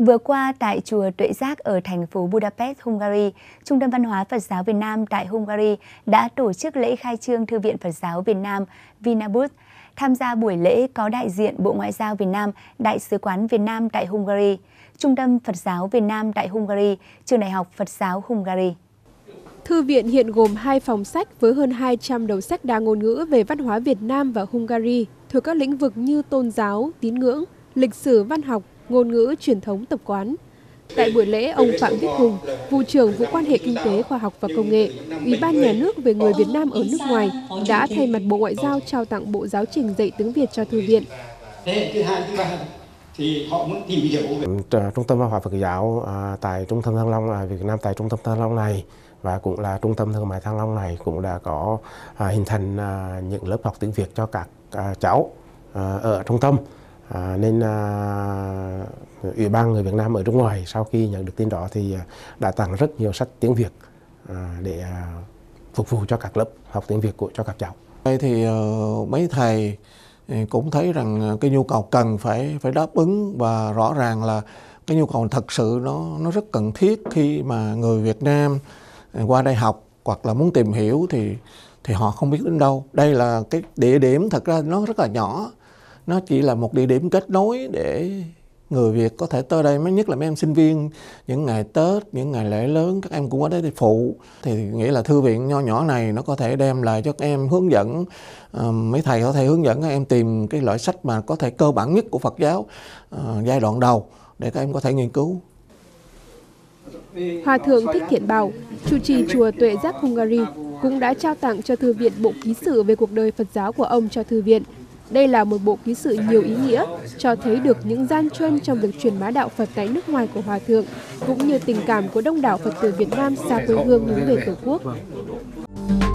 Vừa qua, tại Chùa Tuệ Giác ở thành phố Budapest, Hungary, Trung tâm Văn hóa Phật giáo Việt Nam tại Hungary đã tổ chức lễ khai trương Thư viện Phật giáo Việt Nam Vinabus. Tham gia buổi lễ có đại diện Bộ Ngoại giao Việt Nam, Đại sứ quán Việt Nam tại Hungary, Trung tâm Phật giáo Việt Nam tại Hungary, Trường Đại học Phật giáo Hungary. Thư viện hiện gồm 2 phòng sách với hơn 200 đầu sách đa ngôn ngữ về văn hóa Việt Nam và Hungary, thuộc các lĩnh vực như tôn giáo, tín ngưỡng, lịch sử, văn học, ngôn ngữ, truyền thống, tập quán. Tại buổi lễ, ông Phạm Viết Hùng, Vụ trưởng Vụ Quan hệ Kinh tế, Khoa học và Công nghệ, Ủy ban Nhà nước về người Việt Nam ở nước ngoài đã thay mặt Bộ Ngoại giao trao tặng bộ giáo trình dạy tiếng Việt cho thư viện. Thì họ muốn tìm hiểu về Trung tâm Văn hóa Phật giáo tại Trung tâm Thăng Long Việt Nam tại Trung tâm Thăng Long này và cũng là Trung tâm Thương mại Thăng Long này cũng đã có hình thành những lớp học tiếng Việt cho các cháu ở trung tâm. Nên Ủy ban người Việt Nam ở nước ngoài sau khi nhận được tin đó thì đã tặng rất nhiều sách tiếng Việt để phục vụ cho các lớp học tiếng Việt cho các cháu. Đây thì mấy thầy cũng thấy rằng cái nhu cầu cần phải đáp ứng, và rõ ràng là cái nhu cầu thật sự nó rất cần thiết khi mà người Việt Nam qua đây học hoặc là muốn tìm hiểu thì họ không biết đến đâu. Đây là cái địa điểm thật ra nó rất là nhỏ, nó chỉ là một địa điểm kết nối để người Việt có thể tới đây, mới nhất là mấy em sinh viên những ngày Tết, những ngày lễ lớn các em cũng ở đây để phụ. Thì nghĩ là thư viện nho nhỏ này nó có thể đem lại cho các em hướng dẫn, mấy thầy có thể hướng dẫn các em tìm cái loại sách mà có thể cơ bản nhất của Phật giáo giai đoạn đầu để các em có thể nghiên cứu. Hòa thượng Thích Thiện Bảo, trụ trì chùa Tuệ Giác Hungary cũng đã trao tặng cho thư viện bộ ký sự về cuộc đời Phật giáo của ông cho thư viện. Đây là một bộ ký sự nhiều ý nghĩa, cho thấy được những gian truân trong việc truyền bá đạo Phật tại nước ngoài của Hòa thượng, cũng như tình cảm của đông đảo Phật tử Việt Nam xa quê hương hướng về Tổ quốc.